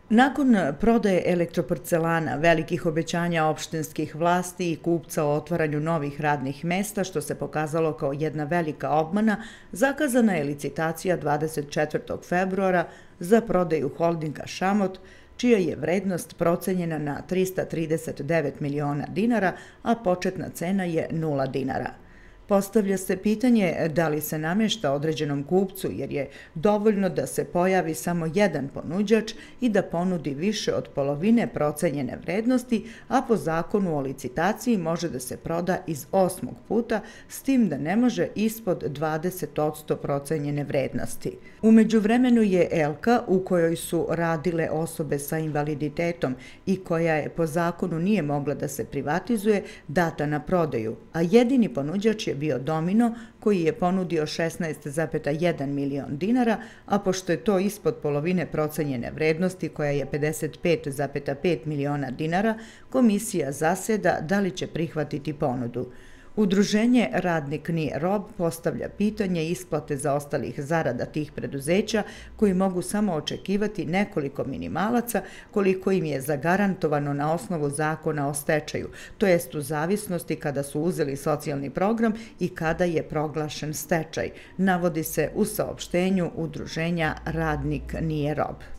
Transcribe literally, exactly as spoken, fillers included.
Nakon prodaje elektroporcelana, velikih obećanja opštinskih vlasti i kupca o otvaranju novih radnih mesta, što se pokazalo kao jedna velika obmana, zakazana je licitacija dvadeset četvrtog februara za prodaju holdinga Šamot, čija je vrednost procenjena na trista trideset devet miliona dinara, a početna cena je nula dinara. Postavlja se pitanje da li se namešta određenom kupcu, jer je dovoljno da se pojavi samo jedan ponuđač i da ponudi više od polovine procenjene vrednosti, a po zakonu o licitaciji može da se proda iz osmog puta, s tim da ne može ispod dvadeset odsto procenjene vrednosti. U međuvremenu je Elka, u kojoj su radile osobe sa invaliditetom i koja je po zakonu nije mogla da se privatizuje, data na prodaju, a jedini ponuđač je bio Domino, koji je ponudio šesnaest zarez jedan milion dinara, a pošto je to ispod polovine procenjene vrednosti, koja je pedeset pet zarez pet miliona dinara, komisija zaseda da li će prihvatiti ponudu. Udruženje Radnik nije rob postavlja pitanje isplate zaostalih zarada tih preduzeća koji mogu samo očekivati nekoliko minimalaca koliko im je zagarantovano na osnovu zakona o stečaju, to jest u zavisnosti kada su uzeli socijalni program i kada je proglašen stečaj, navodi se u saopštenju Udruženja Radnik nije rob.